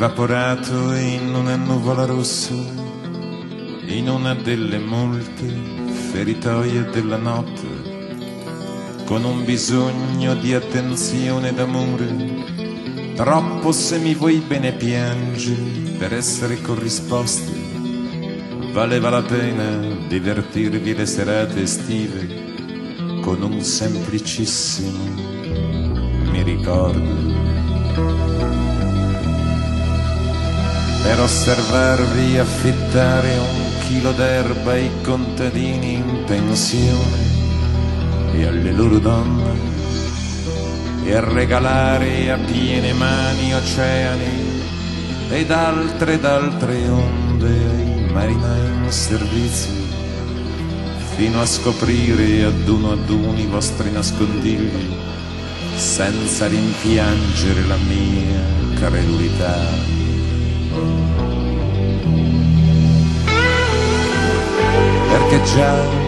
evaporato in una nuvola rossa, in una delle molte feritoie della notte, con un bisogno di attenzione e d'amore, troppo se mi vuoi bene piangi per essere corrisposti. Valeva la pena divertirvi le serate estive con un semplicissimo mi ricordo, per osservarvi affittare un chilo d'erba ai contadini in pensione e alle loro donne, e a regalare a piene mani oceani ed altre onde ai marinai in servizio, fino a scoprire ad uno i vostri nascondigli, senza rimpiangere la mia credulità. Perché già